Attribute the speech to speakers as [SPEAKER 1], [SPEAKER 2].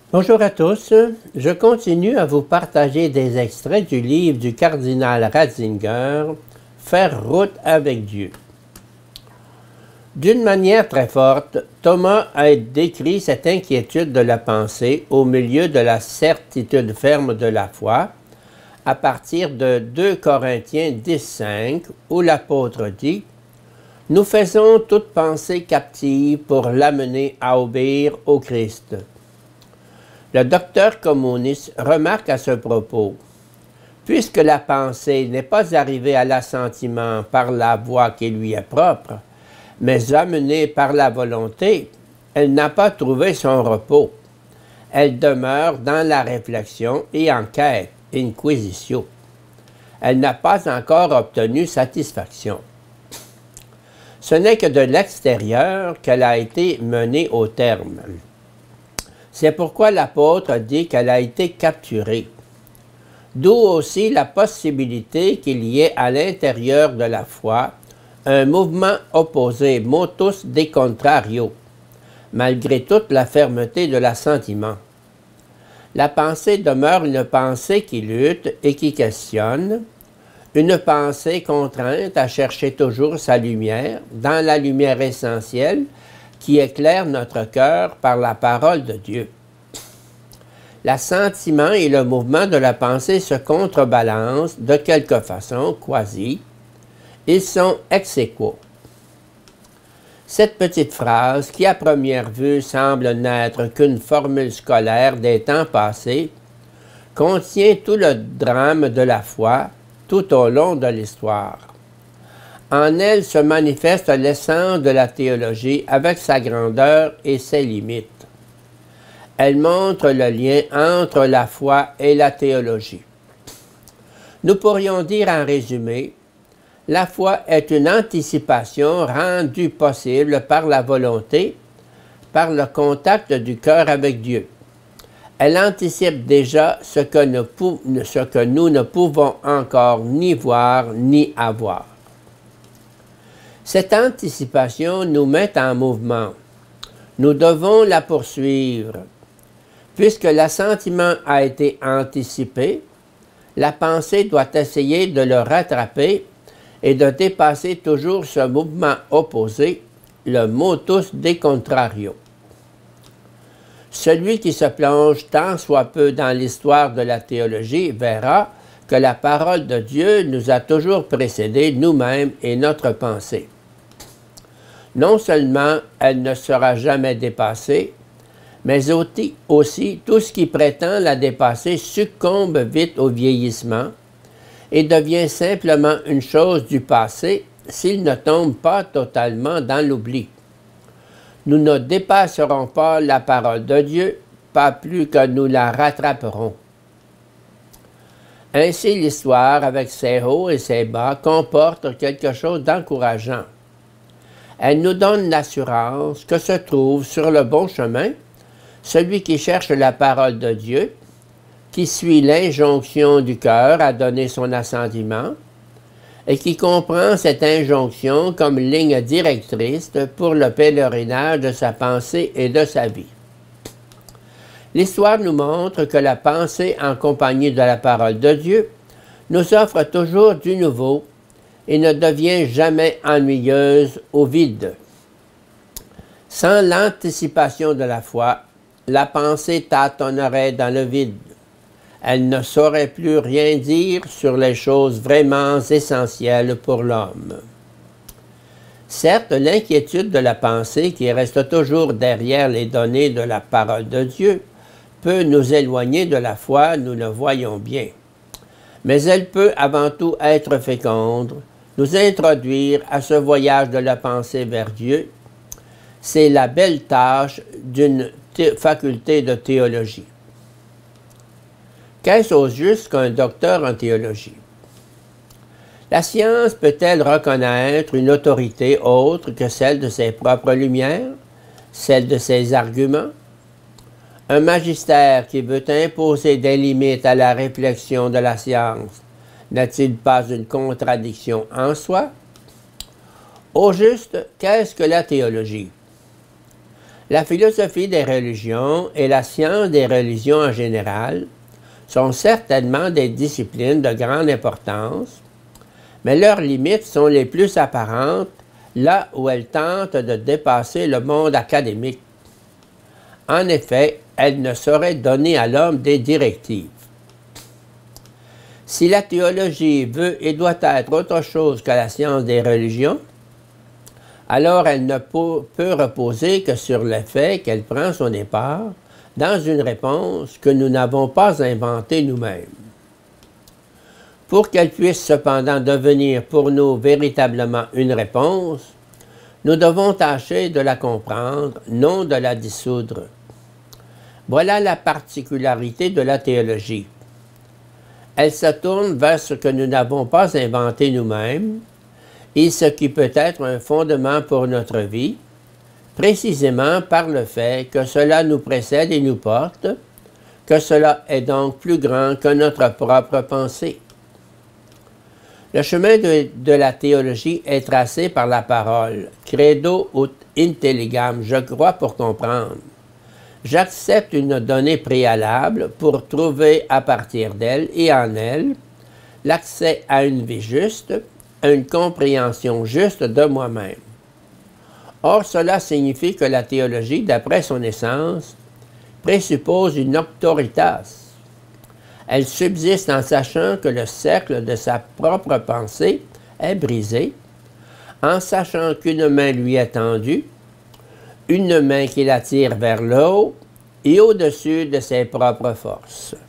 [SPEAKER 1] Bonjour à tous, je continue à vous partager des extraits du livre du cardinal Ratzinger, Faire route avec Dieu. D'une manière très forte, Thomas a décrit cette inquiétude de la pensée au milieu de la certitude ferme de la foi, à partir de 2 Corinthiens 10,5, où l'apôtre dit « Nous faisons toute pensée captive pour l'amener à obéir au Christ. » Le docteur communiste remarque à ce propos, puisque la pensée n'est pas arrivée à l'assentiment par la voie qui lui est propre, mais amenée par la volonté, elle n'a pas trouvé son repos. Elle demeure dans la réflexion et en quête, inquisitio. Elle n'a pas encore obtenu satisfaction. Ce n'est que de l'extérieur qu'elle a été menée au terme. C'est pourquoi l'apôtre dit qu'elle a été capturée. D'où aussi la possibilité qu'il y ait à l'intérieur de la foi un mouvement opposé, motus de contrario, malgré toute la fermeté de l'assentiment. La pensée demeure une pensée qui lutte et qui questionne, une pensée contrainte à chercher toujours sa lumière, dans la lumière essentielle, qui éclaire notre cœur par la parole de Dieu. L'assentiment et le mouvement de la pensée se contrebalancent de quelque façon, quasi. Ils sont ex aequo. Cette petite phrase, qui à première vue semble n'être qu'une formule scolaire des temps passés, contient tout le drame de la foi tout au long de l'histoire. En elle se manifeste l'essence de la théologie avec sa grandeur et ses limites. Elle montre le lien entre la foi et la théologie. Nous pourrions dire en résumé, la foi est une anticipation rendue possible par la volonté, par le contact du cœur avec Dieu. Elle anticipe déjà ce que nous ne pouvons encore ni voir ni avoir. Cette anticipation nous met en mouvement. Nous devons la poursuivre. Puisque l'assentiment a été anticipé, la pensée doit essayer de le rattraper et de dépasser toujours ce mouvement opposé, le motus de contrario. Celui qui se plonge tant soit peu dans l'histoire de la théologie verra que la parole de Dieu nous a toujours précédés nous-mêmes et notre pensée. Non seulement elle ne sera jamais dépassée, mais aussi tout ce qui prétend la dépasser succombe vite au vieillissement et devient simplement une chose du passé s'il ne tombe pas totalement dans l'oubli. Nous ne dépasserons pas la parole de Dieu, pas plus que nous la rattraperons. Ainsi l'histoire, avec ses hauts et ses bas, comporte quelque chose d'encourageant. Elle nous donne l'assurance que se trouve sur le bon chemin celui qui cherche la parole de Dieu, qui suit l'injonction du cœur à donner son assentiment, et qui comprend cette injonction comme ligne directrice pour le pèlerinage de sa pensée et de sa vie. L'histoire nous montre que la pensée en compagnie de la parole de Dieu nous offre toujours du nouveau et ne devient jamais ennuyeuse ou vide. Sans l'anticipation de la foi, la pensée tâtonnerait dans le vide. Elle ne saurait plus rien dire sur les choses vraiment essentielles pour l'homme. Certes, l'inquiétude de la pensée, qui reste toujours derrière les données de la parole de Dieu, peut nous éloigner de la foi, nous le voyons bien. Mais elle peut avant tout être féconde, nous introduire à ce voyage de la pensée vers Dieu. C'est la belle tâche d'une faculté de théologie. Qu'est-ce au juste qu'un docteur en théologie? La science peut-elle reconnaître une autorité autre que celle de ses propres lumières, celle de ses arguments? Un magistère qui veut imposer des limites à la réflexion de la science, n'a-t-il pas une contradiction en soi? Au juste, qu'est-ce que la théologie? La philosophie des religions et la science des religions en général sont certainement des disciplines de grande importance, mais leurs limites sont les plus apparentes là où elles tentent de dépasser le monde académique. En effet, elles ne sauraient donner à l'homme des directives. Si la théologie veut et doit être autre chose que la science des religions, alors elle ne peut reposer que sur le fait qu'elle prend son départ dans une réponse que nous n'avons pas inventée nous-mêmes. Pour qu'elle puisse cependant devenir pour nous véritablement une réponse, nous devons tâcher de la comprendre, non de la dissoudre. Voilà la particularité de la théologie. Elle se tourne vers ce que nous n'avons pas inventé nous-mêmes et ce qui peut être un fondement pour notre vie, précisément par le fait que cela nous précède et nous porte, que cela est donc plus grand que notre propre pensée. Le chemin de la théologie est tracé par la parole, credo ut intelligam, je crois pour comprendre. J'accepte une donnée préalable pour trouver à partir d'elle et en elle l'accès à une vie juste, à une compréhension juste de moi-même. Or, cela signifie que la théologie, d'après son essence, présuppose une auctoritas. Elle subsiste en sachant que le cercle de sa propre pensée est brisé, en sachant qu'une main lui est tendue, une main qui l'attire vers le haut et au-dessus de ses propres forces.